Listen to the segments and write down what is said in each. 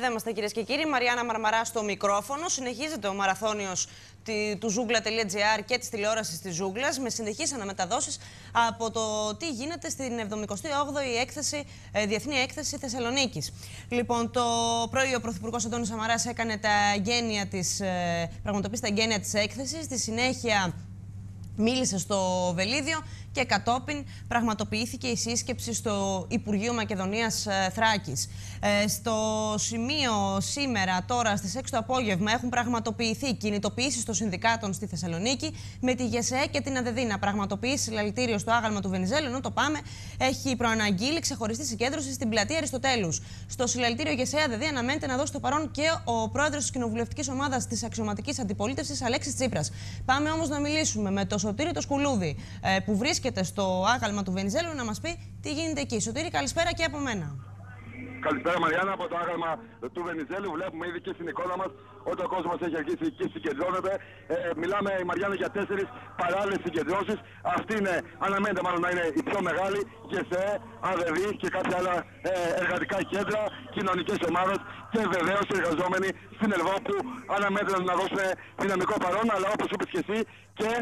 Εδώ είμαστε, κυρίες και κύριοι. Μαριάννα Μαρμαρά στο μικρόφωνο. Συνεχίζεται ο μαραθώνιος του Zoogla.gr και της τηλεόρασης της Ζούγκλας με συνεχείς αναμεταδόσεις από το τι γίνεται στην 78η Διεθνή Έκθεση Θεσσαλονίκης. Λοιπόν, το πρωί ο Πρωθυπουργός Αντώνης Σαμαράς πραγματοποίησε τα εγγένεια της έκθεσης. Στη συνέχεια μίλησε στο Βελίδιο και κατόπιν πραγματοποιήθηκε η σύσκεψη στο Υπουργείο Μακεδονίας Θράκης. Στο σημείο σήμερα, τώρα στις 6 το απόγευμα, έχουν πραγματοποιηθεί κινητοποιήσεις των συνδικάτων στη Θεσσαλονίκη με τη ΓΕΣΕΕ και την ΑΔΕΔΗ να πραγματοποιήσει συλλαλητήριο στο άγαλμα του Βενιζέλου, ενώ το ΠΑΜΕ έχει προαναγγείλει ξεχωριστή συγκέντρωση στην πλατεία Αριστοτέλους. Στο συλλαλητήριο ΓΕΣΕΕ ΑΔΕΔΗ αναμένεται να δώσει το παρόν και ο πρόεδρος της κοινοβουλευτικής ομάδας της αξιωματικής αντιπολίτευσης, Αλέξης Τσίπρας. Πάμε όμως να μιλήσουμε με το Σωτήρη το Σκουλούδη, που βρίσκεται στο άγαλμα του Βενιζέλου, να μας πει τι γίνεται εκεί. Σωτήρη, καλησπέρα και από μένα. Καλησπέρα Μαριάννα, από το άγαλμα του Βενιζέλου βλέπουμε ήδη και στην εικόνα μας ότι ο κόσμος έχει αρχίσει και συγκεντρώνεται. Μιλάμε, η Μαριάννα, για 4 παράλληλες συγκεντρώσεις. Αυτή αναμένεται μάλλον να είναι η πιο μεγάλη, ΓΕΣΕΕ, ΑΔΕΔΗ και κάποια άλλα εργατικά κέντρα, κοινωνικές ομάδες και βεβαίως οι εργαζόμενοι στην Ελβό που αναμένεται να δώσουν δυναμικό παρόν, αλλά όπως είπες και εσύ και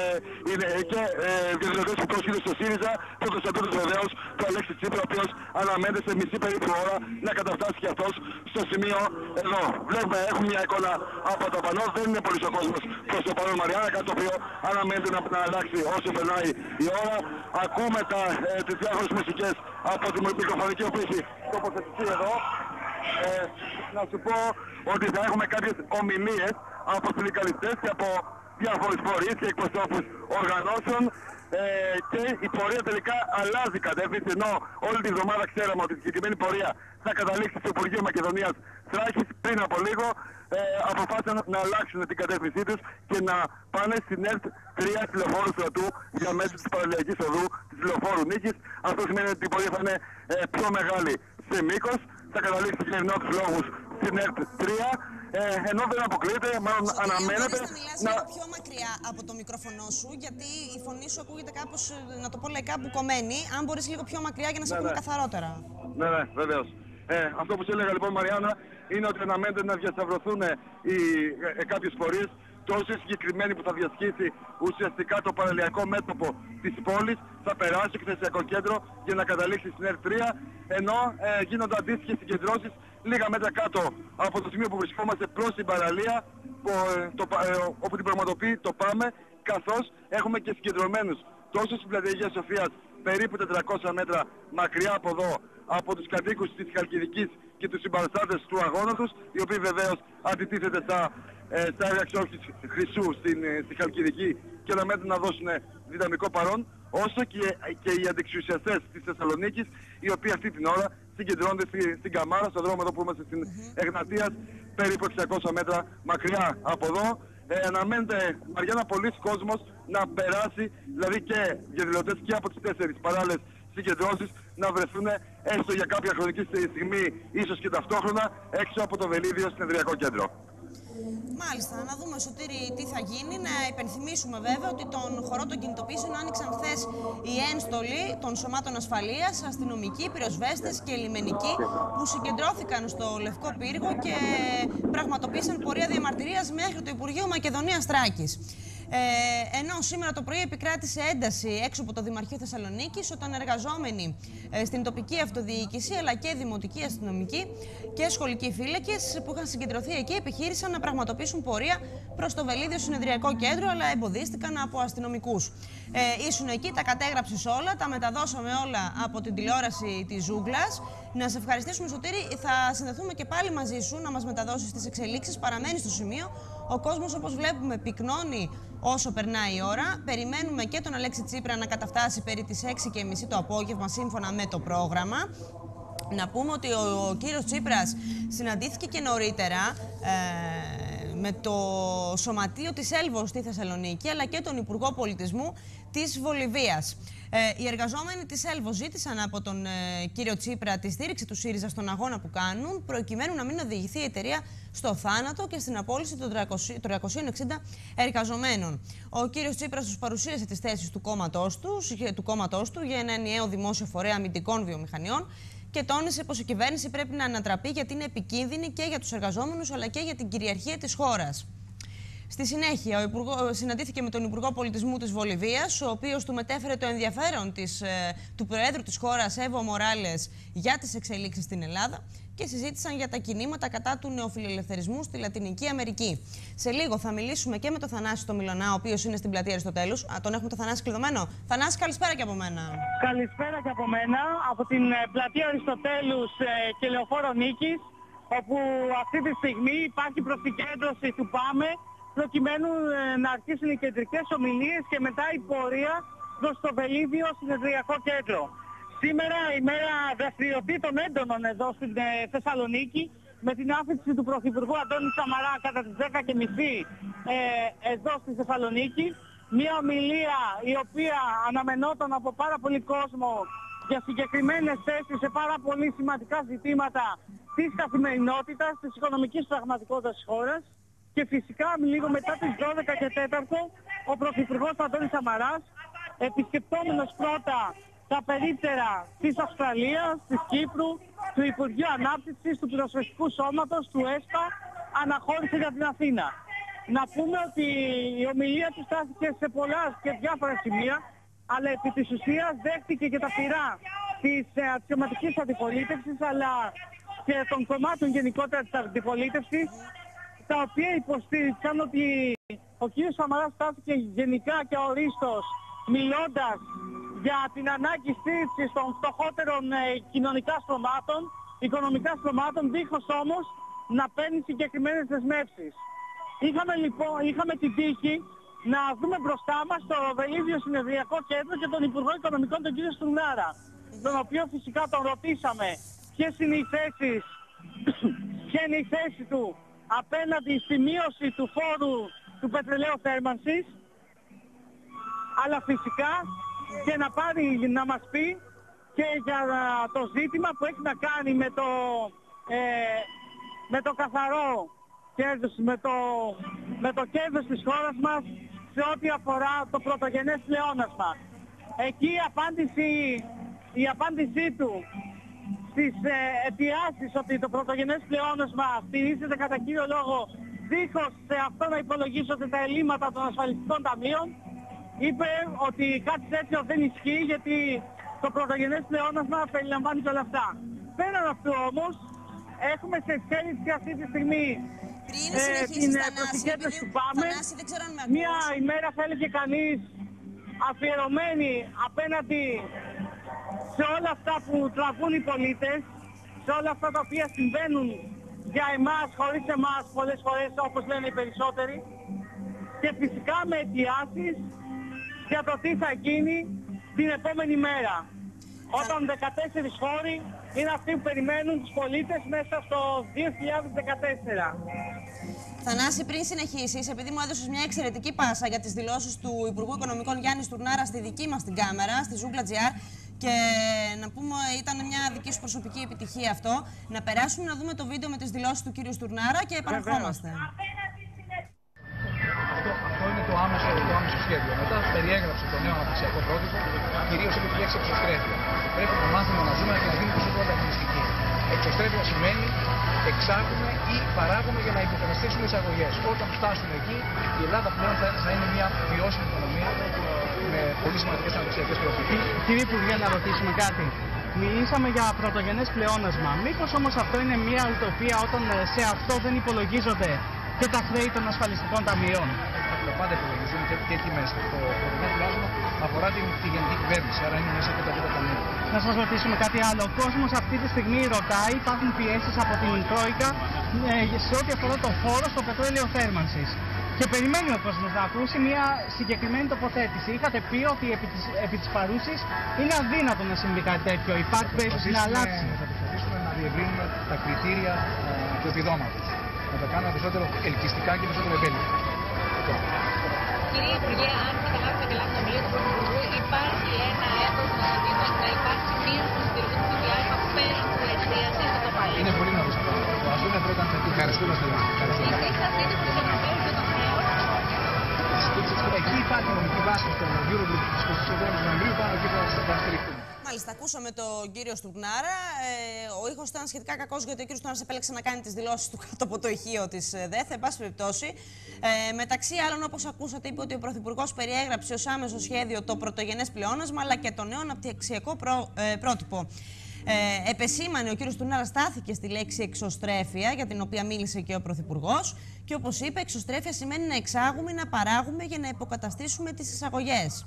διαδηλωτές που πρόσχονται στο ΣΥΡΙΖΑ, τον Κωνσταντίνο βεβαίως, τον Αλέξη Τσίπρα, ο οποίος αναμένεται σε μισή περίπου ώρα να καταφτάσει και αυτός στο σημείο εδώ. Βλέπουμε, έχουμε μια εικόνα από το πανό, δεν είναι πολύ ο κόσμος προς το παρόν Μαριάννα, κάτι το οποίο αναμένεται να αλλάξει όσο περνάει η ώρα. Ακούμε τις διάφορες μουσικές από τη μικροφωνική που έχει τοποθετηθεί εδώ. Να σου πω ότι θα έχουμε κάποιες ομιλίες από συνδικαλιστές και από διάφορες φορείς και εκπροσώπους οργανώσεων και η πορεία τελικά αλλάζει κατεύθυνση, ενώ όλη τη βδομάδα ξέραμε ότι η συγκεκριμένη πορεία θα καταλήξει στο Υπουργείο Μακεδονίας Θράκης. Πριν από λίγο αποφάσισαν να αλλάξουν την κατεύθυνσή τους και να πάνε στην ΕΡΤ 3 τη Λεωφόρου Στρατού για μέσω της παραλληλιακής οδού της Λεωφόρου Νίκης. Αυτό σημαίνει ότι η πορεία θα είναι πιο μεγάλη σε μήκος, θα καταλήξει για ευνόητους λόγους στην ΕΡΤ 3. Ενώ δεν αποκλείεται, μάλλον αναμένεται να μιλάς πιο μακριά από το μικρόφωνο σου, γιατί η φωνή σου ακούγεται κάπως, να το πω λαϊκά, μπουκωμένη. Αν μπορείς λίγο πιο μακριά για να σε ακούμε καθαρότερα. Ναι, βεβαίως. Αυτό που σου έλεγα λοιπόν, Μαριάννα, είναι ότι αναμένεται να διασταυρωθούν κάποιες πορείες, τόσο συγκεκριμένη που θα διασχίσει ουσιαστικά το παραλιακό μέτωπο της πόλης, θα περάσει στο εκθεσιακό κέντρο για να καταλήξει στην ΕΡΤ 3, ενώ γίνονται αντίστοιχες συγκεντρώσεις λίγα μέτρα κάτω από το σημείο που βρισκόμαστε προς την παραλία, όπου την πραγματοποιεί το ΠΑΜΕ, καθώς έχουμε και συγκεντρωμένους τόσο στην πλατεία Αγίας Σοφίας, περίπου 400 μέτρα μακριά από εδώ, από τους κατοίκους της Χαλκιδικής και τους συμπαραστάτες του αγώνα τους, οι οποίοι βεβαίως αντιτίθεται στα έργα αξιόλογης χρυσού στη Χαλκιδική και αναμένεται να δώσουν δυναμικό παρόν, όσο και οι αντεξουσιαστές της Θεσσαλονίκης, οι οποίοι αυτή την ώρα συγκεντρώνονται στην Καμάρα, στον δρόμο εδώ που είμαστε στην Εγνατίας, περίπου 600 μέτρα μακριά από εδώ. Αναμένεται, Μαριάννα, πολλής κόσμος να περάσει, δηλαδή και διαδηλωτές και από τις 4 παράλληλες συγκεντρώσεις να βρεθούν έστω για κάποια χρονική στιγμή, ίσως και ταυτόχρονα, έξω από το Βελίδιο Συνεδριακό Κέντρο. Μάλιστα, να δούμε, Σωτήρη, τι θα γίνει. Να υπενθυμίσουμε βέβαια ότι τον χορό των κινητοποιήσεων άνοιξαν χθες οι ένστολοι των σωμάτων ασφαλείας, αστυνομικοί, πυροσβέστες και λιμενικοί που συγκεντρώθηκαν στο Λευκό Πύργο και πραγματοποίησαν πορεία διαμαρτυρίας μέχρι το Υπουργείο Μακεδονίας Θράκης. Ενώ σήμερα το πρωί επικράτησε ένταση έξω από το Δημαρχείο Θεσσαλονίκης, όταν εργαζόμενοι στην τοπική αυτοδιοίκηση αλλά και δημοτικοί αστυνομικοί και σχολικοί φύλακες που είχαν συγκεντρωθεί εκεί επιχείρησαν να πραγματοποιήσουν πορεία προς το Βελίδιο Συνεδριακό Κέντρο, αλλά εμποδίστηκαν από αστυνομικούς. Ήσουν εκεί, τα κατέγραψες όλα, τα μεταδώσαμε όλα από την τηλεόραση της Ζούγκλας. Να σε ευχαριστήσουμε, Σωτήρη. Θα συνδεθούμε και πάλι μαζί σου να μας μεταδώσεις τις εξελίξεις. Παραμένει στο σημείο. Ο κόσμος, όπως βλέπουμε, πυκνώνει όσο περνάει η ώρα. Περιμένουμε και τον Αλέξη Τσίπρα να καταφτάσει περί τις 6:30 το απόγευμα, σύμφωνα με το πρόγραμμα. Να πούμε ότι ο κύριος Τσίπρας συναντήθηκε και νωρίτερα με το Σωματείο της Έλβο στη Θεσσαλονίκη, αλλά και τον Υπουργό Πολιτισμού της Βολιβίας. Οι εργαζόμενοι της Έλβο ζήτησαν από τον κύριο Τσίπρα τη στήριξη του ΣΥΡΙΖΑ στον αγώνα που κάνουν, προκειμένου να μην οδηγηθεί η εταιρεία στο θάνατο και στην απόλυση των 360 εργαζομένων. Ο κύριος Τσίπρας τους παρουσίασε τις θέσεις του κόμματός του για ένα ενιαίο δημόσιο φορέα αμυντικών βιομηχανιών και τόνισε πως η κυβέρνηση πρέπει να ανατραπεί γιατί είναι επικίνδυνη και για τους εργαζόμενους αλλά και για την κυριαρχία της χώρας. Στη συνέχεια, συναντήθηκε με τον Υπουργό Πολιτισμού της Βολιβίας, ο οποίος του μετέφερε το ενδιαφέρον του Προέδρου της χώρας, Εύω Μοράλες, για τις εξελίξεις στην Ελλάδα και συζήτησαν για τα κινήματα κατά του νεοφιλελευθερισμού στη Λατινική Αμερική. Σε λίγο θα μιλήσουμε και με τον Θανάση το Μιλωνά, ο οποίος είναι στην πλατεία Αριστοτέλους. Τον έχουμε το Θανάση κλειδωμένο. Θανάση, καλησπέρα και από μένα. Καλησπέρα και από μένα, από την πλατεία Αριστοτέλους και Λεωφόρο Νίκης, όπου αυτή τη στιγμή υπάρχει προσυκέντρωση του ΠΑΜΕ, προκειμένου να αρχίσουν οι κεντρικές ομιλίες και μετά η πορεία προς το Βελίδιο Συνεδριακό Κέντρο. Σήμερα η μέρα δραστηριοτήτων έντονων εδώ στην Θεσσαλονίκη, με την άφηξη του Πρωθυπουργού Αντώνη Σαμαρά κατά τις 10:30 εδώ στη Θεσσαλονίκη. Μια ομιλία η οποία αναμενόταν από πάρα πολύ κόσμο για συγκεκριμένες θέσεις σε πάρα πολύ σημαντικά ζητήματα της καθημερινότητας, της οικονομικής πραγματικότητας της χώρας. Και φυσικά λίγο μετά τις 12 και 4 ο Πρωθυπουργός Αντώνης Σαμαράς, επισκεπτόμενος πρώτα τα περίπτερα της Αυστραλίας, της Κύπρου, του Υπουργείου Ανάπτυξης, του Πυροσβεστικού Σώματος, του ΕΣΠΑ, αναχώρησε για την Αθήνα. Να πούμε ότι η ομιλία του στάθηκε σε πολλά και διάφορα σημεία, αλλά επί της ουσίας δέχτηκε και τα πειρά της αξιωματικής αντιπολίτευσης, αλλά και των κομμάτων γενικότερα της αντιπολίτευσης, τα οποία υποστήριξαν ότι ο κ. Σαμαράς στάθηκε γενικά και ορίστος μιλώντας για την ανάγκη στήριξης των φτωχότερων κοινωνικά στρωμάτων, οικονομικά στρωμάτων, δίχως όμως να παίρνει συγκεκριμένες δεσμεύσεις. Είχαμε την τύχη να δούμε μπροστά μας το Βελίδιο Συνεδριακό Κέντρο και τον Υπουργό Οικονομικών, τον κ. Στουρνάρα, τον οποίο φυσικά τον ρωτήσαμε ποια είναι η θέση του απέναντι στη μείωση του φόρου του πετρελαίου θέρμανσης, αλλά φυσικά και να μας πει και για το ζήτημα που έχει να κάνει με το καθαρό κέρδος, με το κέρδος της χώρας μας σε ό,τι αφορά το πρωτογενές πλεόνασμα. Εκεί η απάντησή του στις αιτιάσεις ότι το πρωτογενές πλεόνασμα στηρίζεται κατά κύριο λόγο δίχως σε αυτό να υπολογίζονται τα ελλείμματα των ασφαλιστικών ταμείων, είπε ότι κάτι τέτοιο δεν ισχύει γιατί το πρωτογενές πλεόνασμα περιλαμβάνει και όλα αυτά. Πέραν αυτού όμως, έχουμε σε εξέλιξη αυτή τη στιγμή την προσυκέντρωση του ΠΑΜΕ, μια ημέρα θα έλεγε κανείς αφιερωμένη απέναντι σε όλα αυτά που τραβούν οι πολίτες, σε όλα αυτά τα οποία συμβαίνουν για εμάς, χωρίς εμάς πολλές φορές, όπως λένε οι περισσότεροι, και φυσικά με αιτιάσεις για το τι θα γίνει την επόμενη μέρα, όταν 14 χώροι είναι αυτοί που περιμένουν τους πολίτες μέσα στο 2014. Θανάση, πριν συνεχίσεις, επειδή μου έδωσες μια εξαιρετική πάσα για τις δηλώσεις του Υπουργού Οικονομικών Γιάννη Στουρνάρα στη δική μας την κάμερα, στη Zoogla.gr, και να πούμε ήταν μια δική σου προσωπική επιτυχία αυτό, να περάσουμε να δούμε το βίντεο με τις δηλώσεις του κύριου Στουρνάρα και επαναρχόμαστε. Αυτό είναι το άμεσο σχέδιο. Μετά περιέγραψε το νέο αναπτυξιακό πρότυπο, κυρίως έχει επιλέξει εξωστρέφεια. Πρέπει να μάθουμε να ζούμε και να γίνουμε περισσότερο ανταγωνιστικοί. Εξωστρέφεια σημαίνει εξάγουμε ή παράγουμε για να υποκαταστήσουμε εισαγωγές. Όταν φτάσουμε εκεί, η Ελλάδα πλέον θα είναι μια βιώσιμη οικονομία με πολύ σημαντικές αναπτυξιακές προοπτικές. Κύριε Υπουργέ, να ρωτήσουμε κάτι. Μιλήσαμε για πρωτογενές πλεόνασμα. Μήπως όμως αυτό είναι μια ουτοπία όταν σε αυτό δεν υπολογίζονται και τα χρέη των ασφαλιστικών ταμείων? Τα πάντα υπολογίζουν και εκεί μέσα. Το πρωτογενές πλεόνασμα αφορά τη γενική κυβέρνηση, άρα είναι μέσα και τα δύο ταμεία. Να σας ρωτήσουμε κάτι άλλο. Ο κόσμος αυτή τη στιγμή ρωτάει, υπάρχουν πιέσεις από την Τρόικα σε ό,τι αφορά το φόρο στο πετρέλαιο θέρμανσης. Και περιμένει ο κόσμος να ακούσει μια συγκεκριμένη τοποθέτηση. Είχατε πει ότι επί της παρούσης είναι αδύνατο να συμβεί κάτι τέτοιο. Υπάρχει περίπτωση να αλλάξει? Θα προσπαθήσουμε να διευρύνουμε τα κριτήρια του επιδόματος. Να τα κάνουμε περισσότερο ελκυστικά και περισσότερο ευέλικτα. Κύριε Υπουργέ, αν καταλάβετε καλά την ομιλία του Πρωθυπουργού, υπάρχει ένα έτος να υπάρχει μείωση του συντηρητικού ΦΠΑ πέραν του εστίαση στο τοπαλί. Είναι πολύ νωρίς αυτό. Ας δούμε πρώτα αν θα την ευχαριστούμε στο λαό. Εσείς θα δείτε τους Ευρωπαίους για τον χρέο. Εκεί υπάρχει νομική βάση στο Eurogroup της 27 Νοεμβρίου, πάνω εκεί θα στηριχτούμε. Μάλιστα, ακούσαμε τον κύριο Στουρνάρα. Ο ήχος ήταν σχετικά κακός γιατί ο κύριος Στουρνάρας επέλεξε να κάνει τις δηλώσεις του κάτω από το ηχείο της ΔΕΘ. Εν πάση περιπτώσει, μεταξύ άλλων, όπως ακούσατε, είπε ότι ο Πρωθυπουργός περιέγραψε ως άμεσο σχέδιο το πρωτογενές πλεόνασμα αλλά και το νέο αναπτυξιακό πρότυπο. Επεσήμανε ο κύριος Στουρνάρα, στάθηκε στη λέξη εξωστρέφεια, για την οποία μίλησε και ο Πρωθυπουργός. Και όπως είπε, εξωστρέφεια σημαίνει να εξάγουμε, να παράγουμε για να υποκαταστήσουμε τις εισαγωγές.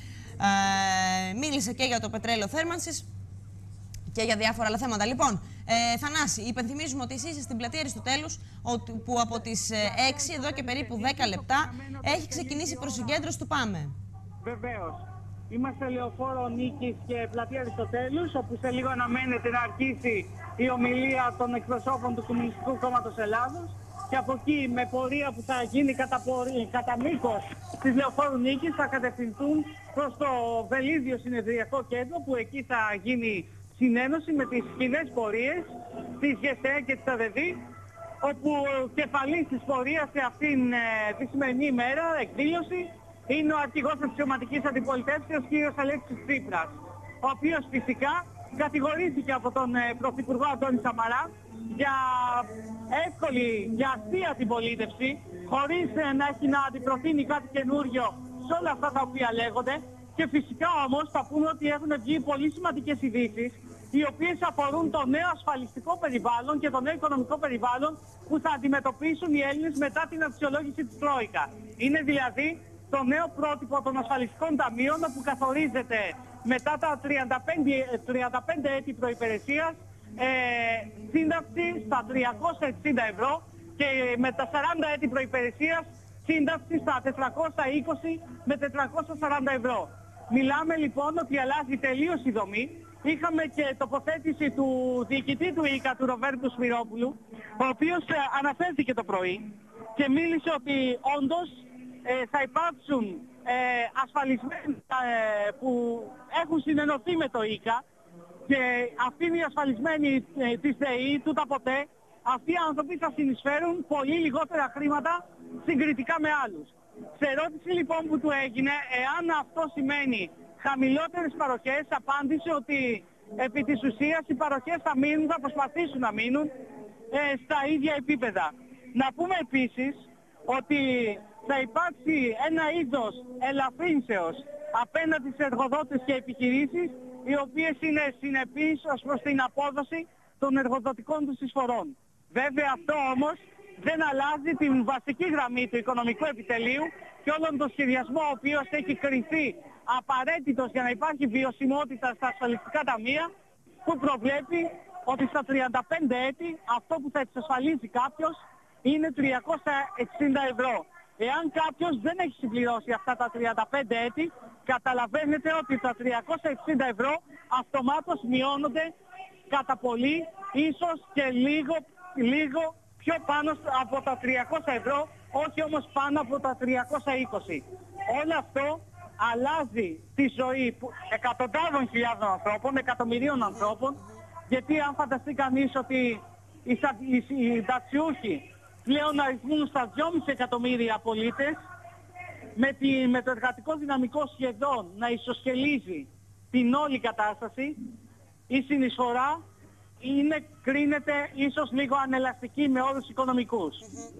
Μίλησε και για το πετρέλαιο θέρμανσης και για διάφορα άλλα θέματα. Λοιπόν, Θανάση, υπενθυμίζουμε ότι εσύ είσαι στην πλατεία Αριστοτέλους, που από τις 6 εδώ και περίπου 10 λεπτά έχει ξεκινήσει η προσυγκέντρωση του ΠΑΜΕ. Βεβαίως. Είμαστε Λεωφόρο Νίκης και πλατεία Αριστοτέλους, όπου σε λίγο αναμένεται να αρχίσει η ομιλία των εκπροσώπων του Κομμουνιστικού Κόμματος Ελλάδος. Και από εκεί, με πορεία που θα γίνει κατά μήκος της Λεωφόρου Νίκης, θα κατευθυνθούν προς το Βελίδιο Συνεδριακό Κέντρο, που εκεί θα γίνει συνένωση με τις κοινές πορείες της ΓΕΣΕ και της ΑΔΕΔ, όπου κεφαλής της πορείας σε αυτήν τη σημερινή ημέρα, εκδήλωση, είναι ο αρχηγός της αξιωματικής αντιπολιτεύσεως, κ. Αλέξης Τσίπρας, ο οποίος φυσικά κατηγορήθηκε από τον Πρωθυπουργό Αντώνη Σαμαρά για εύκολη, για αστεία αντιπολίτευση, χωρίς να έχει να αντιπροτείνει κάτι καινούριο σε όλα αυτά τα οποία λέγονται. Και φυσικά όμως θα πούμε ότι έχουν βγει πολύ σημαντικές ειδήσεις, οι οποίες αφορούν το νέο ασφαλιστικό περιβάλλον και το νέο οικονομικό περιβάλλον που θα αντιμετωπίσουν οι Έλληνες μετά την αξιολόγηση της Τρόικα. Είναι δηλαδή το νέο πρότυπο των ασφαλιστικών ταμείων, που καθορίζεται μετά τα 35 έτη προϋπηρεσίας σύνταξη στα 360 ευρώ και με τα 40 έτη προϋπηρεσίας σύνταξη στα 420 με 440 ευρώ. Μιλάμε λοιπόν ότι αλλάζει τελείως η δομή. Είχαμε και τοποθέτηση του διοικητή του ΙΚΑ, του Ροβέρτου Σμυρόπουλου, ο οποίος αναφέρθηκε το πρωί και μίλησε ότι όντως θα υπάρξουν ασφαλισμένοι που έχουν συνενωθεί με το ΙΚΑ, και αυτοί οι ασφαλισμένοι της ΔΕΗ, τούτα ποτέ, αυτοί οι άνθρωποι θα συνεισφέρουν πολύ λιγότερα χρήματα συγκριτικά με άλλους. Σε ερώτηση λοιπόν που του έγινε, εάν αυτό σημαίνει χαμηλότερες παροχές, απάντησε ότι επί της ουσίας οι παροχές θα μείνουν, θα προσπαθήσουν να μείνουν στα ίδια επίπεδα. Να πούμε επίσης ότι θα υπάρξει ένα είδος ελαφρύνσεως απέναντι σε εργοδότες και επιχειρήσεις, οι οποίες είναι συνεπείς ως προς την απόδοση των εργοδοτικών τους εισφορών. Βέβαια αυτό όμως δεν αλλάζει την βασική γραμμή του οικονομικού επιτελείου και όλον τον σχεδιασμό ο οποίος έχει κριθεί απαραίτητος για να υπάρχει βιωσιμότητα στα ασφαλιστικά ταμεία, που προβλέπει ότι στα 35 έτη αυτό που θα εξασφαλίζει κάποιος είναι 360 ευρώ. Εάν κάποιος δεν έχει συμπληρώσει αυτά τα 35 έτη, καταλαβαίνετε ότι τα 360 ευρώ αυτομάτως μειώνονται κατά πολύ, ίσως και λίγο πιο πάνω από τα 300 ευρώ, όχι όμως πάνω από τα 320. Όλο αυτό αλλάζει τη ζωή εκατοντάδων χιλιάδων ανθρώπων, εκατομμυρίων ανθρώπων, γιατί αν φανταστεί κανείς ότι οι ταξιούχοι πλέον αριθμούν στα 2,5 εκατομμύρια πολίτες, με το εργατικό δυναμικό σχεδόν να ισοσκελίζει την όλη κατάσταση, η συνεισφορά κρίνεται ίσως λίγο ανελαστική με όρους οικονομικούς.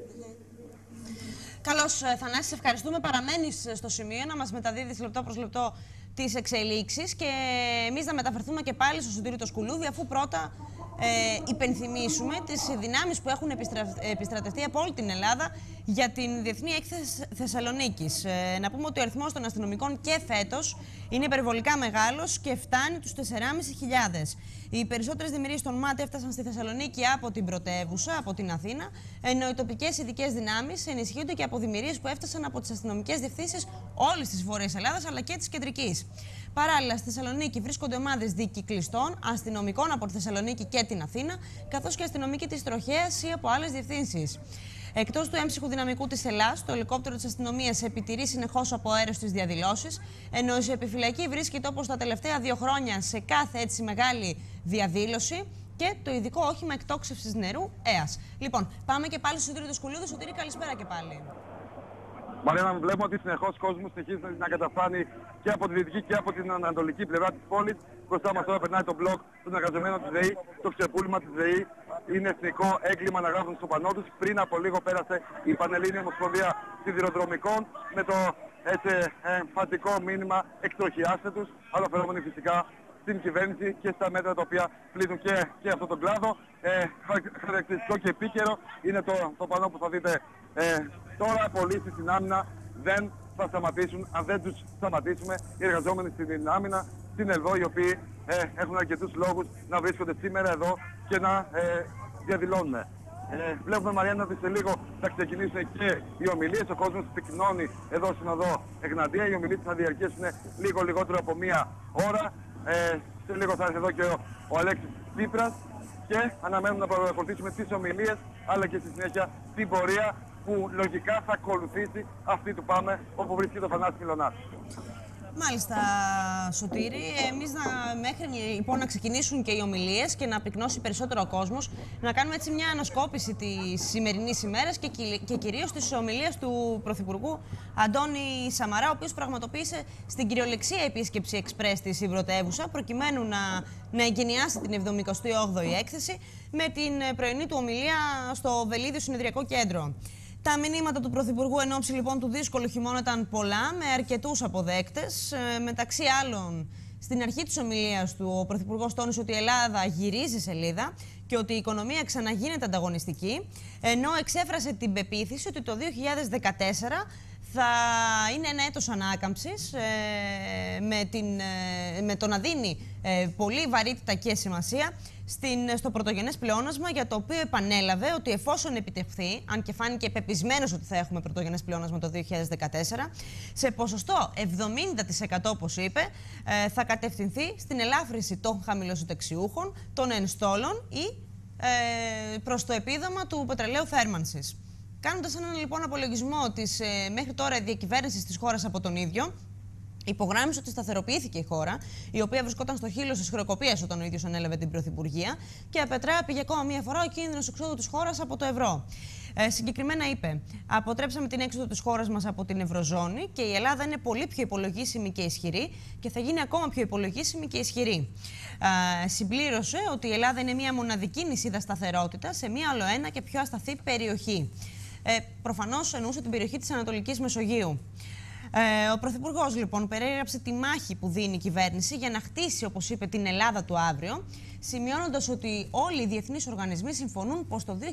Καλώς, Θανάση, σε ευχαριστούμε. Παραμένεις στο σημείο να μας μεταδίδεις λεπτό προς λεπτό τις εξελίξεις και εμείς να μεταφερθούμε και πάλι στο Σωτήρη το Σκουλούδι, αφού πρώτα υπενθυμίσουμε τις δυνάμεις που έχουν επιστρατευτεί από όλη την Ελλάδα για την Διεθνή Έκθεση Θεσσαλονίκης. Να πούμε ότι ο αριθμός των αστυνομικών και φέτος είναι υπερβολικά μεγάλος και φτάνει τους 4.500. Οι περισσότερες δημιουργίες των ΜΑΤ έφτασαν στη Θεσσαλονίκη από την πρωτεύουσα, από την Αθήνα, ενώ οι τοπικές ειδικές δυνάμεις ενισχύονται και από δημιουργίες που έφτασαν από τις αστυνομικές διευθύνσεις όλης της Βόρειας Ελλάδας αλλά και της Κεντρικής. Παράλληλα, στη Θεσσαλονίκη βρίσκονται ομάδες δικυκλιστών, αστυνομικών από τη Θεσσαλονίκη και την Αθήνα, καθώς και αστυνομικοί της Τροχέας ή από άλλες διευθύνσεις. Εκτός του έμψυχου δυναμικού της Ελλάς, το ελικόπτερο της αστυνομίας επιτηρεί συνεχώς από αέρος τις διαδηλώσεις, ενώ η επιφυλακή βρίσκεται όπως τα τελευταία 2 χρόνια σε κάθε έτσι μεγάλη διαδήλωση και το ειδικό όχημα εκτόξευσης νερού ΕΑΣ. Λοιπόν, πάμε και πάλι στο Σωτήρη του Σκουλούδη. Σωτήρη, καλησπέρα και πάλι. Μαριάννα, βλέπουμε ότι συνεχώς κόσμος συνεχίζει να καταφθάνει και από τη δυτική και από την ανατολική πλευρά της πόλης. Μπροστά μας τώρα περνάει το μπλοκ των εργαζομένων της ΔΕΗ, το ξεπούλημα της ΔΕΗ. Είναι εθνικό έγκλημα να γράφουν στο πανό τους. Πριν από λίγο πέρασε η Πανελλήνια Ομοσπονδία Σιδηροδρομικών με το εμφαντικό μήνυμα «Εκτροχιάστε τους», αναφερόμενοι φυσικά στην κυβέρνηση και στα μέτρα τα οποία πλήττουν και αυτόν τον κλάδο. Χαρακτηριστικό και επίκαιρο είναι το πανό που θα δείτε τώρα. Πωλήσεις στην άμυνα δεν θα σταματήσουν αν δεν τους σταματήσουμε. Οι εργαζόμενοι στην άμυνα, στην ΕΛΔΟ, οι οποίοι έχουν αρκετούς λόγους να βρίσκονται σήμερα εδώ και να διαδηλώνουν. Βλέπουμε, Μαριάννα, ότι σε λίγο θα ξεκινήσουν και οι ομιλίες. Ο κόσμος πυκνώνει εδώ στην οδό Εγνατία. Οι ομιλίες θα διαρκέσουν λίγο λιγότερο από μία ώρα. Σε λίγο θα έρθει εδώ και ο Αλέξης Τσίπρας και αναμένουμε να παρακολουθήσουμε τις ομιλίες αλλά και στη συνέχεια την πορεία που λογικά θα ακολουθήσει αυτή του ΠΑΜΕ όπου βρίσκεται ο Θανάσης Μιλωνάς. Μάλιστα, Σωτήρη. Εμείς μέχρι λοιπόν να ξεκινήσουν και οι ομιλίες και να πυκνώσει περισσότερο ο κόσμος, να κάνουμε έτσι μια ανασκόπηση της σημερινής ημέρας και κυρίως της ομιλίας του Πρωθυπουργού Αντώνη Σαμαρά, ο οποίος πραγματοποίησε στην κυριολεξία επίσκεψη εξπρές στη πρωτεύουσα, προκειμένου να εγκαινιάσει την 78η έκθεση με την πρωινή του ομιλία στο Βελίδιο Συνεδριακό Κέντρο. Τα μηνύματα του Πρωθυπουργού εν ώψη λοιπόν του δύσκολου χειμώνα ήταν πολλά, με αρκετούς αποδέκτες. Μεταξύ άλλων, στην αρχή της ομιλίας του, ο Πρωθυπουργός τόνισε ότι η Ελλάδα γυρίζει σελίδα και ότι η οικονομία ξαναγίνεται ανταγωνιστική, ενώ εξέφρασε την πεποίθηση ότι το 2014 θα είναι ένα έτος ανάκαμψης, με το να δίνει πολύ βαρύτητα και σημασία στο πρωτογενές πλεόνασμα, για το οποίο επανέλαβε ότι εφόσον επιτευχθεί, αν και φάνηκε πεπισμένος ότι θα έχουμε πρωτογενές πλεόνασμα το 2014, σε ποσοστό 70% όπως είπε, θα κατευθυνθεί στην ελάφρυνση των χαμηλοσυνταξιούχων, των ενστόλων ή προς το επίδομα του πετρελαίου θέρμανσης. Κάνοντας έναν λοιπόν απολογισμό της μέχρι τώρα διακυβέρνησης της χώρας από τον ίδιο, υπογράμμισε ότι σταθεροποιήθηκε η χώρα, η οποία βρισκόταν στο χείλος της χρεοκοπίας όταν ο ίδιος ανέλαβε την πρωθυπουργία και απετράπηκε ακόμα μία φορά ο κίνδυνος εξόδου της χώρας από το ευρώ. Συγκεκριμένα είπε: αποτρέψαμε την έξοδο της χώρας μας από την Ευρωζώνη και η Ελλάδα είναι πολύ πιο υπολογίσιμη και ισχυρή και θα γίνει ακόμα πιο υπολογίσιμη και ισχυρή. Συμπλήρωσε ότι η Ελλάδα είναι μία μοναδική νησίδα σταθερότητα σε μία ολοένα και πιο ασταθή περιοχή. Προφανώς εννοούσε την περιοχή της Ανατολικής Μεσογείου. Ο Πρωθυπουργός λοιπόν περιέγραψε τη μάχη που δίνει η κυβέρνηση για να χτίσει, όπως είπε, την Ελλάδα του αύριο, σημειώνοντας ότι όλοι οι διεθνείς οργανισμοί συμφωνούν πως το 2014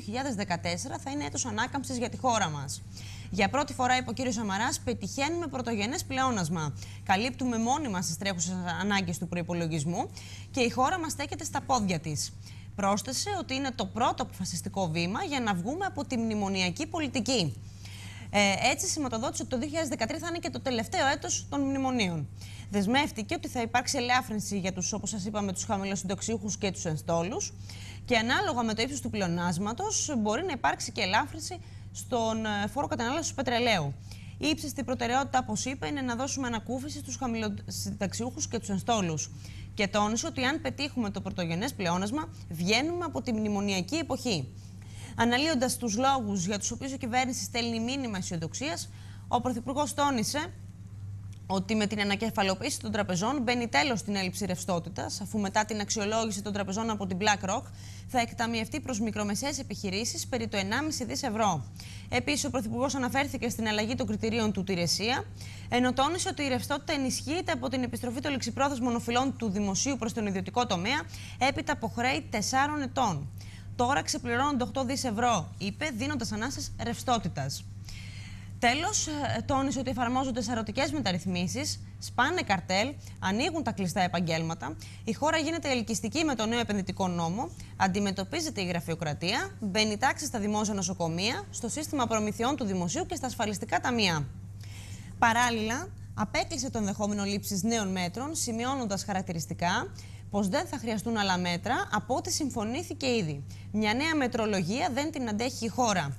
θα είναι έτος ανάκαμψης για τη χώρα μας. Για πρώτη φορά, είπε ο κ. Σαμαράς, πετυχαίνουμε πρωτογενές πλεόνασμα. Καλύπτουμε μόνοι μας τις τρέχουσες ανάγκες του προϋπολογισμού και η χώρα μας στέκεται στα πόδια της. Πρόσθεσε ότι είναι το πρώτο αποφασιστικό βήμα για να βγούμε από τη μνημονιακή πολιτική. Έτσι, σηματοδότησε ότι το 2013 θα είναι και το τελευταίο έτος των μνημονίων. Δεσμεύτηκε ότι θα υπάρξει ελάφρυνση για τους, όπως σας είπαμε, τους χαμηλοσυνταξιούχους και τους ενστόλους και ανάλογα με το ύψος του πλεονάσματος μπορεί να υπάρξει και ελάφρυνση στον φόρο κατανάλωσης του πετρελαίου. Η ύψιστη προτεραιότητα, όπως είπε, είναι να δώσουμε ανακούφιση στους χαμηλοσυνταξιούχους και τους ενστόλους. Και τόνισε ότι αν πετύχουμε το πρωτογενές πλεόνασμα, βγαίνουμε από τη μνημονιακή εποχή. Αναλύοντας τους λόγους για τους οποίους η κυβέρνηση στέλνει μήνυμα αισιοδοξίας, ο Πρωθυπουργός τόνισε ότι με την ανακεφαλοποίηση των τραπεζών μπαίνει τέλος στην έλλειψη ρευστότητας, αφού μετά την αξιολόγηση των τραπεζών από την BlackRock θα εκταμιευτεί προς μικρομεσαίες επιχειρήσεις περί το 1,5 δις ευρώ. Επίσης, ο Πρωθυπουργός αναφέρθηκε στην αλλαγή των κριτηρίων του Τηρεσία, ενώ τόνισε ότι η ρευστότητα ενισχύεται από την επιστροφή των ληξιπρόθεσμων οφειλών του δημοσίου προς τον ιδιωτικό τομέα έπειτα από χρέη 4 ετών. Τώρα ξεπληρώνονται 8 δις ευρώ, είπε, δίνοντας ανάσες ρευστότητας. Τέλος, τόνισε ότι εφαρμόζονται σαρωτικές μεταρρυθμίσεις, σπάνε καρτέλ, ανοίγουν τα κλειστά επαγγέλματα, η χώρα γίνεται ελκυστική με το νέο επενδυτικό νόμο, αντιμετωπίζεται η γραφειοκρατία, μπαίνει τάξη στα δημόσια νοσοκομεία, στο σύστημα προμηθειών του δημοσίου και στα ασφαλιστικά ταμεία. Παράλληλα, απέκλεισε το ενδεχόμενο λήψης νέων μέτρων, σημειώνοντας χαρακτηριστικά πως δεν θα χρειαστούν άλλα μέτρα από ό,τι συμφωνήθηκε ήδη. Μια νέα μετρολογία δεν την αντέχει η χώρα.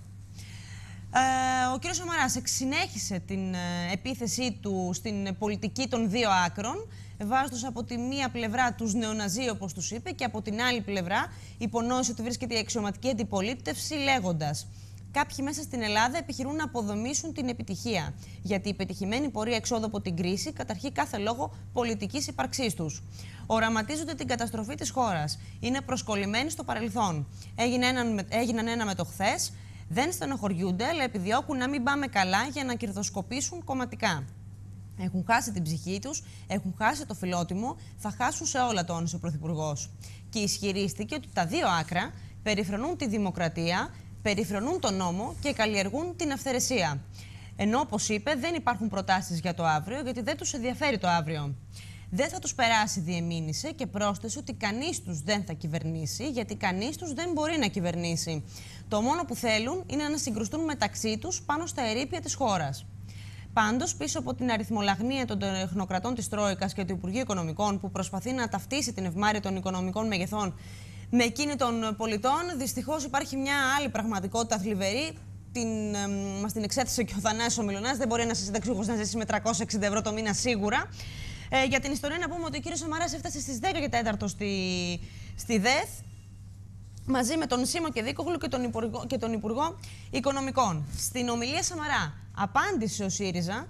Ο κ. Σαμαράς συνέχισε την επίθεσή του στην πολιτική των δύο άκρων, βάζοντας από τη μία πλευρά τους νεοναζί, όπως τους είπε, και από την άλλη πλευρά υπονόησε ότι βρίσκεται η αξιωματική αντιπολίτευση, λέγοντας: κάποιοι μέσα στην Ελλάδα επιχειρούν να αποδομήσουν την επιτυχία. Γιατί η πετυχημένη πορεία εξόδου από την κρίση καταρχεί κάθε λόγο πολιτικής ύπαρξής τους. Οραματίζονται την καταστροφή της χώρας. Είναι προσκολλημένοι στο παρελθόν. Έγιναν ένα με το χθες. Δεν στενοχωριούνται, αλλά επιδιώκουν να μην πάμε καλά για να κερδοσκοπήσουν κομματικά. Έχουν χάσει την ψυχή τους, έχουν χάσει το φιλότιμο, θα χάσουν σε όλα, τόνισε ο Πρωθυπουργός. Και ισχυρίστηκε ότι τα δύο άκρα περιφρονούν τη δημοκρατία, περιφρονούν τον νόμο και καλλιεργούν την αυθαιρεσία. Ενώ, όπως είπε, δεν υπάρχουν προτάσεις για το αύριο, γιατί δεν τους ενδιαφέρει το αύριο. Δεν θα τους περάσει, διεμήνυσε και πρόσθεσε ότι κανείς τους δεν θα κυβερνήσει, γιατί κανείς τους δεν μπορεί να κυβερνήσει. Το μόνο που θέλουν είναι να συγκρουστούν μεταξύ τους πάνω στα ερείπια της χώρας. Πάντως, πίσω από την αριθμολαγνία των τεχνοκρατών της Τρόικας και του Υπουργείου Οικονομικών, που προσπαθεί να ταυτίσει την ευμάρεια των οικονομικών μεγεθών με εκείνη των πολιτών, δυστυχώς υπάρχει μια άλλη πραγματικότητα θλιβερή. Μας την εξέθεσε και ο Θανάσης ο Μιλωνάς. Δεν μπορεί ένας συνταξιούχος να ζήσει με 360 ευρώ το μήνα σίγουρα. Για την ιστορία να πούμε ότι ο κύριος Σαμαράς έφτασε στις 10 και 4 στη ΔΕΘ, μαζί με τον Σίμω Κεδίκογλου και τον Υπουργό Οικονομικών. Στην ομιλία Σαμαρά απάντησε ο ΣΥΡΙΖΑ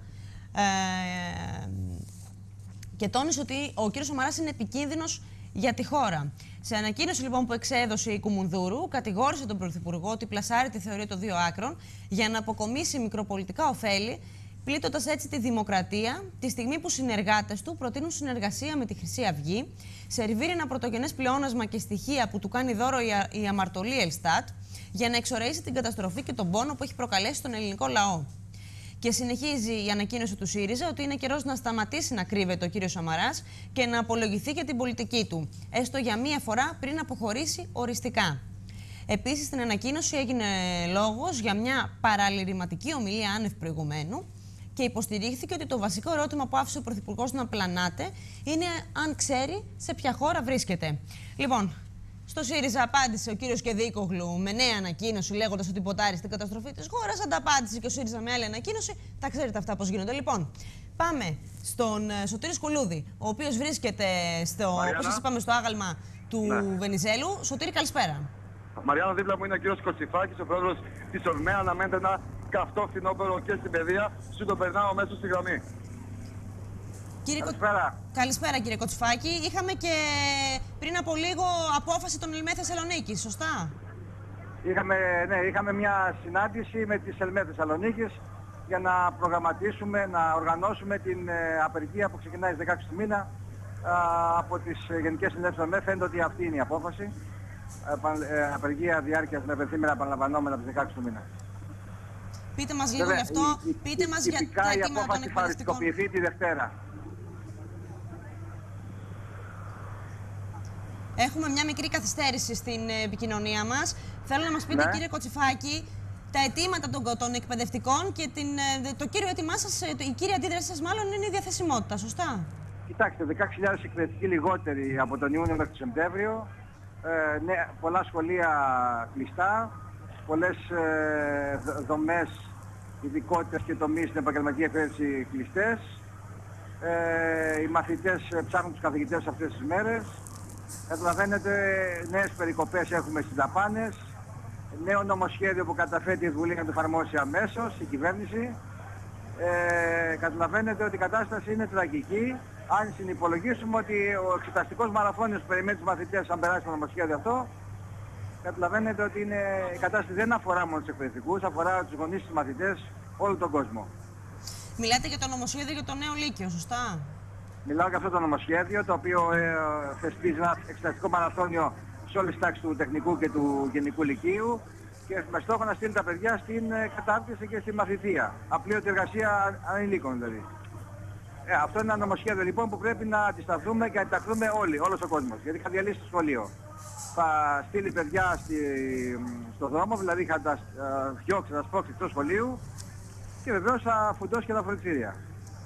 και τόνισε ότι ο κύριος Σαμαράς είναι επικίνδυνος για τη χώρα. Σε ανακοίνωση λοιπόν που εξέδωσε η Κουμουνδούρου, κατηγόρησε τον Πρωθυπουργό ότι πλασάρει τη θεωρία των δύο άκρων για να αποκομίσει μικροπολιτικά ωφέλη, πλήττοντας έτσι τη δημοκρατία, τη στιγμή που συνεργάτες του προτείνουν συνεργασία με τη Χρυσή Αυγή, σερβίρει ένα πρωτογενές πλεόνασμα και στοιχεία που του κάνει δώρο η αμαρτωλή Ελστάτ, για να εξορρεήσει την καταστροφή και τον πόνο που έχει προκαλέσει τον ελληνικό λαό. Και συνεχίζει η ανακοίνωση του ΣΥΡΙΖΑ ότι είναι καιρός να σταματήσει να κρύβεται ο κύριος Σαμαράς και να απολογηθεί για την πολιτική του, έστω για μία φορά πριν αποχωρήσει οριστικά. Επίσης, στην ανακοίνωση έγινε λόγος για μια παραλυρηματική ομιλία άνευ προηγουμένου και υποστηρίχθηκε ότι το βασικό ερώτημα που άφησε ο Πρωθυπουργός να πλανάται είναι αν ξέρει σε ποια χώρα βρίσκεται. Λοιπόν, στο ΣΥΡΙΖΑ απάντησε ο κύριος Κεδίκογλου με νέα ανακοίνωση, λέγοντας ότι ποτάρει στην καταστροφή της χώρας. Ανταπάντησε και ο ΣΥΡΙΖΑ με άλλη ανακοίνωση. Τα ξέρετε αυτά πώς γίνονται. Λοιπόν, πάμε στον Σωτήρη Σκουλούδη, ο οποίος βρίσκεται όπως σας είπαμε, στο άγαλμα του Βενιζέλου. Σωτήρη, καλησπέρα. Μαριάννα, δίπλα μου είναι ο κύριος Κοτσιφάκης, ο πρόεδρος της ΟΡΜΕΑ. Αναμένεται ένα καυτό φθινόπωρο και στην παιδεία. Σου το περνάω μέσω στη γραμμή. Καλησπέρα κύριε Κοτσιφάκη. Είχαμε και πριν από λίγο απόφαση των ΕΛΜΕ Θεσσαλονίκης, σωστά? Είχαμε μια συνάντηση με τις ΕΛΜΕ Θεσσαλονίκης για να προγραμματίσουμε, να οργανώσουμε την απεργία που ξεκινάει στις 16 του μήνα από τις Γενικές Συνέλευσεις των ΕΛΜΕ. Φαίνεται ότι αυτή είναι η απόφαση. Απεργία διάρκειας με πενθήμερα επαναλαμβανόμενα από τις 16 του μήνα. Πείτε μας λίγο γι' αυτό, πείτε μας για τα αιτήματα των εκπαιδευτικών. Η απόφαση τη Δευτέρα. Έχουμε μια μικρή καθυστέρηση στην επικοινωνία μας. Θέλω να μας πείτε, κύριε Κοτσιφάκη, τα αιτήματα των εκπαιδευτικών και το κύριο αίτημά σας, η κύρια αντίδραση σας μάλλον είναι η διαθεσιμότητα, σωστά? Κοιτάξτε, 16.000 εκπαιδευτικοί λιγότεροι από τον Ιούνιο μέχρι τον Σεπτέμβριο. Πολλά σχολεία κλειστά, πολλές δομές, ειδικότητες και τομείς στην επαγγελματική εκπαίδευση κλειστές. Οι μαθητές ψάχνουν τους καθηγητές αυτές τις μέρες. Καταλαβαίνετε, νέες περικοπές έχουμε στις δαπάνες. Νέο νομοσχέδιο που καταθέτει η Βουλή να το εφαρμόσει αμέσως η κυβέρνηση. Καταλαβαίνετε ότι η κατάσταση είναι τραγική. Αν συνυπολογίσουμε ότι ο εξεταστικός μαραθώνιος που περιμένει τους μαθητές αν περάσει το νομοσχέδιο αυτό, καταλαβαίνετε ότι η κατάσταση δεν αφορά μόνο τους εκπαιδευτικούς, αφορά τους γονείς, τους μαθητές, όλο τον κόσμο. Μιλάτε για το νομοσχέδιο για το νέο Λύκειο, σωστά? Μιλάω για αυτό το νομοσχέδιο, το οποίο θεσπίζει ένα εξεταστικό μαραθώνιο σε όλες τις τάξεις του τεχνικού και του γενικού λυκείου και με στόχο να στείλει τα παιδιά στην κατάρτιση και στη μαθητεία. Απλήρωτη εργασία ανηλίκων δηλαδή. Αυτό είναι ένα νομοσχέδιο λοιπόν που πρέπει να αντισταθούμε και να αντιταχθούμε όλοι, όλος ο κόσμος. Γιατί θα διαλύσει το σχολείο. Θα στείλει παιδιά στο δρόμο, δηλαδή θα τα διώξει, θα τα σπρώξει εκτός σχολείου και βεβαίως θα φουντώσει και τα φροντιστήρια.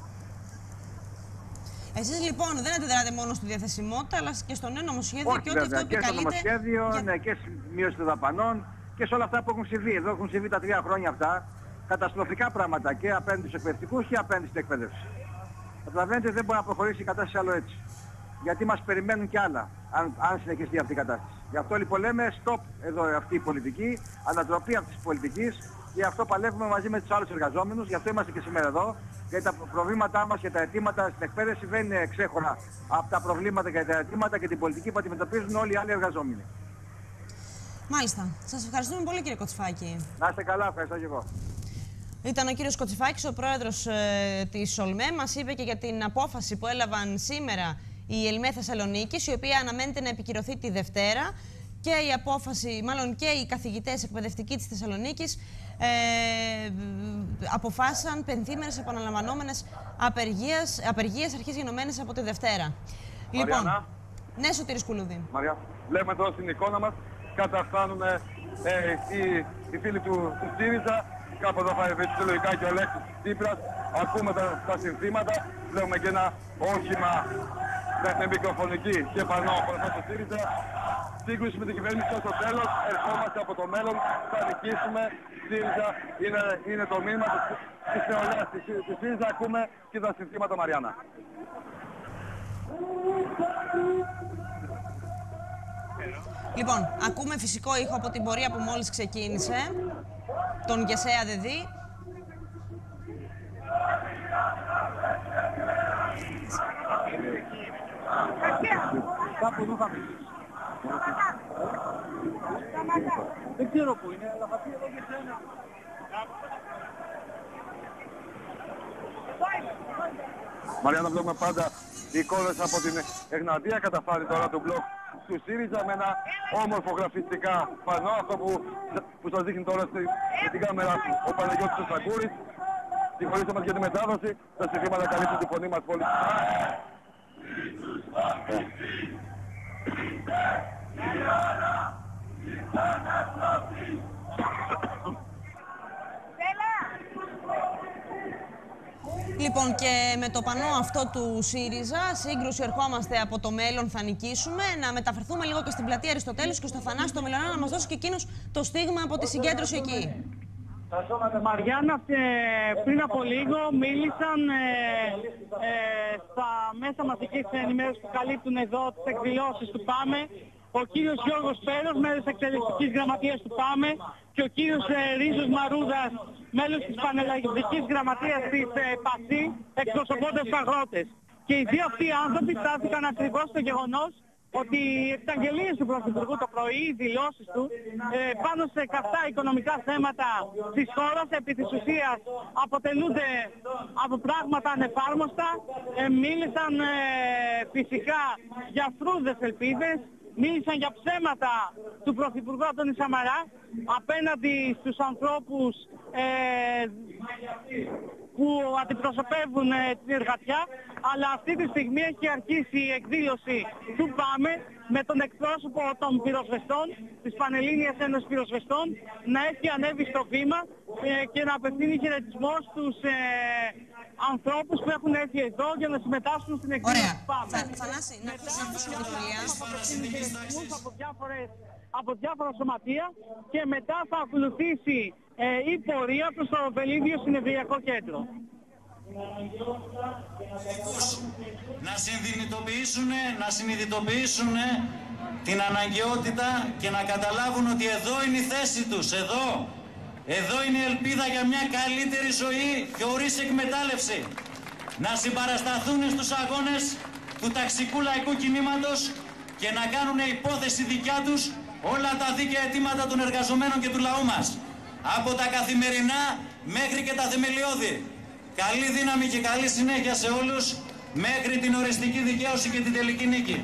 Εσείς λοιπόν δεν αντιδράτε μόνο στη διαθεσιμότητα, αλλά και στο νέο νομοσχέδιο. Όχι, και ό,τι αυτό επικαλείται. Και στο νομοσχέδιο, και στη μείωση των δαπανών και σε όλα αυτά που έχουν συμβεί. Εδώ έχουν συμβεί τα 3 χρόνια αυτά καταστροφικά πράγματα και απέναντι στους εκπαιδευτικούς και απέναντι στην εκπαίδευση. Καταλαβαίνετε ότι δεν μπορεί να προχωρήσει η κατάσταση άλλο έτσι. Γιατί μας περιμένουν κι άλλα, αν συνεχιστεί αυτή η κατάσταση. Γι' αυτό λοιπόν λέμε stop εδώ αυτή η πολιτική, ανατροπή αυτής της πολιτικής, και αυτό παλεύουμε μαζί με τους άλλους εργαζόμενους. Γι' αυτό είμαστε και σήμερα εδώ, γιατί τα προβλήματά μας και τα αιτήματα στην εκπαίδευση δεν είναι εξέχωρα από τα προβλήματα και τα αιτήματα και την πολιτική που αντιμετωπίζουν όλοι οι άλλοι εργαζόμενοι. Μάλιστα. Σας ευχαριστούμε πολύ, κύριε Κοτσιφάκη. Να είστε καλά, ευχαριστώ και εγώ. Ήταν ο κύριος Κοτσιφάκης, ο πρόεδρος της ΟΛΜΕ. Μας είπε και για την απόφαση που έλαβαν σήμερα η ΕΛΜΕ Θεσσαλονίκης, η οποία αναμένεται να επικυρωθεί τη Δευτέρα. Και η απόφαση, μάλλον και οι καθηγητές εκπαιδευτικοί της Θεσσαλονίκης αποφάσισαν πενθήμερες επαναλαμβανόμενες απεργίες αρχής γενομένες από τη Δευτέρα. Μαριάννα. Λοιπόν, ναι, Σωτήρη Σκουλούδη. Μαριά, βλέπουμε εδώ στην εικόνα μας, καταφθάνουν οι φίλοι του ΣΥΡΙΖΑ. Κάπου εδώ θα λογικά και ο Αλέξης Τσίπρας. Ακούμε τα συνθήματα. Βλέπουμε και ένα όχημα με μικροφωνική και πανό μπροστά στο ΣΥΡΙΖΑ. Σύγκρουση με την κυβέρνηση στο τέλος. Ερχόμαστε από το μέλλον. Θα νικήσουμε. ΣΥΡΙΖΑ είναι το μήνυμα της νεολαίας της ΣΥΡΙΖΑ. Ακούμε και τα συνθήματα, Μαριάννα. Λοιπόν, ακούμε φυσικό ήχο από την πορεία που μόλις ξεκίνησε, τον Γεσέα Δεδί. Δεν ξέρω πού είναι, αλλά θα πει εδώ και σένα. Μαριάννα, βλέπουμε πάντα εικόνες από την Εγνατία. Καταφάνει τώρα το μπλοκ του ΣΥΡΙΖΑ με ένα όμορφο γραφιστικά πανό, αυτό που σας δείχνει τώρα με την κάμερα ο Παναγιώτης Σακούρης. Συγχωρήστε μας για τη μετάδοση, τα συνθήματα καλύπτουν τη φωνή μας πολύ. Λοιπόν, και με το πανό αυτό του ΣΥΡΙΖΑ, σύγκρουση ερχόμαστε από το μέλλον, θα νικήσουμε. Να μεταφερθούμε λίγο και στην πλατεία Αριστοτέλους και στο Θανάση το Μιλωνά να μας δώσει και εκείνος το στίγμα από τη συγκέντρωση εκεί. Μαριάννα, πριν από λίγο μίλησαν στα μέσα μαζικής ενημέρωσης που καλύπτουν εδώ τις εκδηλώσεις του ΠΑΜΕ ο κύριος Γιώργος Πέρος, μέλος της εκτελεστικής γραμματείας του ΠΑΜΕ, και ο κύριος Ρίζος Μαρούδας, μέλος της πανελλαδικής γραμματείας της ΠΑΣΥ, εκπροσωπώντας τους αγρότες. Και οι δύο αυτοί άνθρωποι στάθηκαν ακριβώς στο γεγονός ότι οι εξαγγελίες του Πρωθυπουργού το πρωί, οι δηλώσεις του, πάνω σε καυτά οικονομικά θέματα της χώρας, επί της ουσίας αποτελούνται από πράγματα ανεφάρμοστα. Μίλησαν φυσικά για φρούδες ελπίδες, μίλησαν για ψέματα του Πρωθυπουργού Αντώνη Σαμαρά απέναντι στους ανθρώπους που αντιπροσωπεύουν την εργατιά, αλλά αυτή τη στιγμή έχει αρχίσει η εκδήλωση του ΠΑΜΕ με τον εκπρόσωπο των πυροσβεστών, της Πανελλήνιας Ένωσης Πυροσβεστών, να έχει ανέβει στο βήμα και να απευθύνει χαιρετισμό στους ανθρώπους που έχουν έρθει εδώ για να συμμετάσχουν στην εκδήλωση του ΠΑΜΕ. Θανάση, να ακούσουμε την ομιλία. Από διάφορα σωματεία και μετά θα ακολουθήσει η πορεία προς το Βελίδιο Συνεδριακό Κέντρο. Να συνειδητοποιήσουν την αναγκαιότητα και να καταλάβουν ότι εδώ είναι η θέση τους, εδώ είναι η ελπίδα για μια καλύτερη ζωή και χωρίς εκμετάλλευση. Να συμπαρασταθούν στους αγώνες του ταξικού λαϊκού κινήματος και να κάνουν υπόθεση δικιά τους όλα τα δίκαια αιτήματα των εργαζομένων και του λαού μας. Από τα καθημερινά μέχρι και τα θεμελιώδη. Καλή δύναμη και καλή συνέχεια σε όλους μέχρι την οριστική δικαίωση και την τελική νίκη.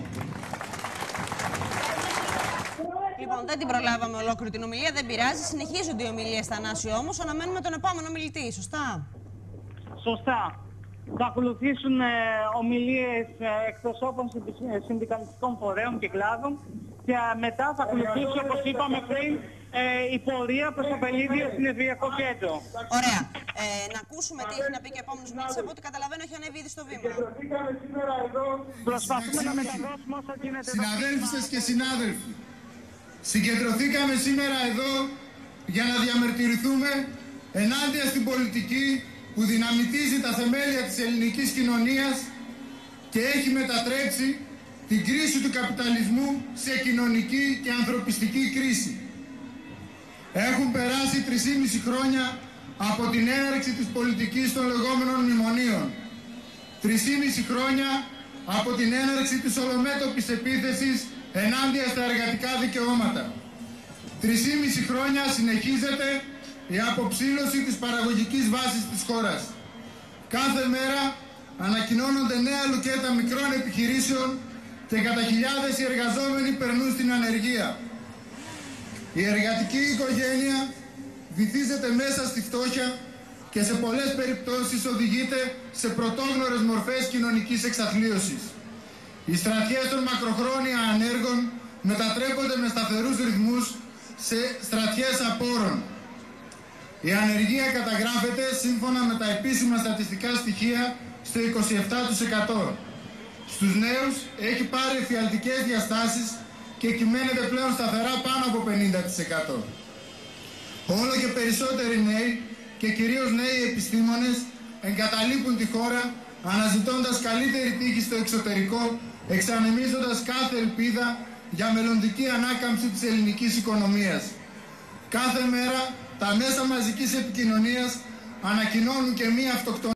Λοιπόν, δεν την προλάβαμε ολόκληρη την ομιλία, δεν πειράζει. Συνεχίζονται οι ομιλίες, Θανάση, όμως. Αναμένουμε τον επόμενο μιλητή, σωστά? Σωστά. Θα ακολουθήσουν ομιλίες εκπροσώπων συνδικαλιστικών φορέων και κλάδων και μετά θα ακολουθήσει, όπως είπαμε πριν, η πορεία προς το Βελίδιο Συνεδριακό Κέντρο. Ωραία. Να ακούσουμε τι έχει να πει και ο επόμενος μιλητής. Από ό,τι καταλαβαίνω έχει ανέβει ήδη στο βήμα. Προσπαθούμε να μεταδώσουμε όσο γίνεται. Συναδέλφισες και συνάδελφοι, συγκεντρωθήκαμε σήμερα εδώ για να διαμαρτυρηθούμε ενάντια στην πολιτική που δυναμητίζει τα θεμέλια της ελληνικής κοινωνίας και έχει μετατρέψει την κρίση του καπιταλισμού σε κοινωνική και ανθρωπιστική κρίση. Έχουν περάσει 3,5 χρόνια από την έναρξη της πολιτικής των λεγόμενων μνημονίων. 3,5 χρόνια από την έναρξη της ολομέτωπης επίθεσης ενάντια στα εργατικά δικαιώματα. 3,5 χρόνια συνεχίζεται η αποψήλωση της παραγωγικής βάσης της χώρας. Κάθε μέρα ανακοινώνονται νέα λουκέτα μικρών επιχειρήσεων και κατά χιλιάδες οι εργαζόμενοι περνούν στην ανεργία. Η εργατική οικογένεια βυθίζεται μέσα στη φτώχεια και σε πολλές περιπτώσεις οδηγείται σε πρωτόγνωρες μορφές κοινωνικής εξαθλίωσης. Οι στρατιές των μακροχρόνια ανέργων μετατρέπονται με σταθερούς ρυθμούς σε στρατιές απόρων. Η ανεργία καταγράφεται σύμφωνα με τα επίσημα στατιστικά στοιχεία στο 27%. Στους νέους έχει πάρει εφιαλτικές διαστάσεις και κυμαίνεται πλέον σταθερά πάνω από 50%. Όλο και περισσότεροι νέοι και κυρίως νέοι επιστήμονες εγκαταλείπουν τη χώρα αναζητώντας καλύτερη τύχη στο εξωτερικό, εξανεμίζοντας κάθε ελπίδα για μελλοντική ανάκαμψη της ελληνικής οικονομίας. Κάθε μέρα τα μέσα μαζικής επικοινωνίας ανακοινώνουν και μία αυτοκτονία